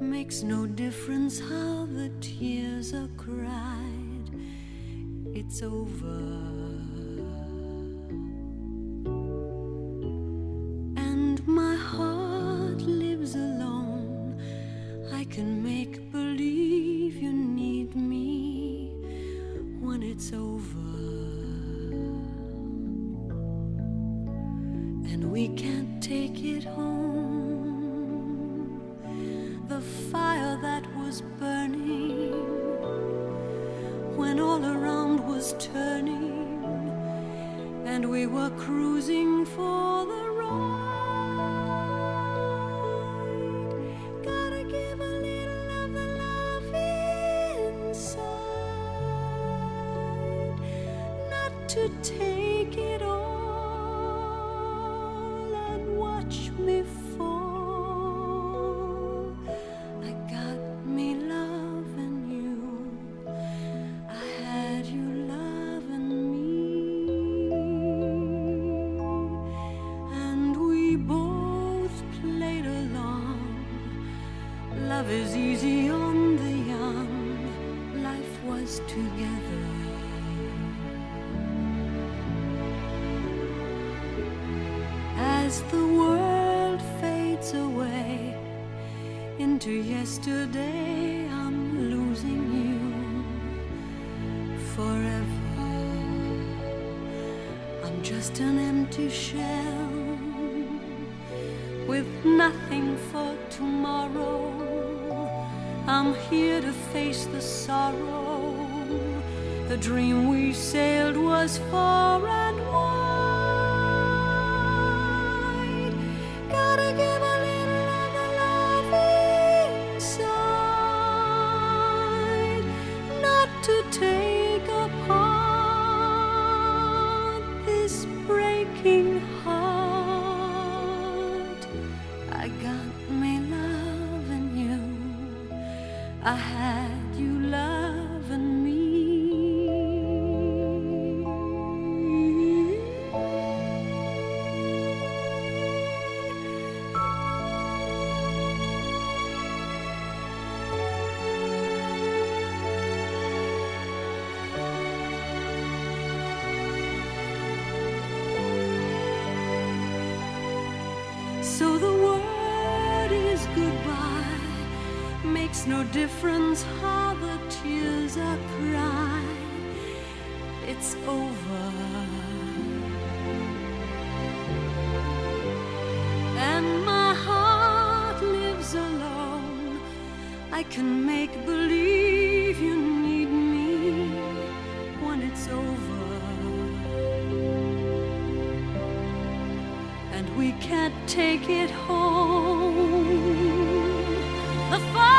Makes no difference how the tears are cried. It's over. And my heart lives alone. I can make believe you need me when it's over. And we can't take it home. The fire that was burning when all around was turning, and we were cruising for the ride. Gotta give a little of the love inside, not to take it all and watch me fall. Love is easy on the young. Life was together. As the world fades away into yesterday, I'm losing you forever. I'm just an empty shell with nothing for tomorrow. I'm here to face the sorrow. The dream we sailed was far and wide. Gotta give a little of the love inside, not to take apart this breaking heart. I got me loving you. I had you loving me. So the word is goodbye. Makes no difference how the tears are cried. It's over. And my heart lives alone. I can make believe you need me when it's over. And we can't take it home. The fire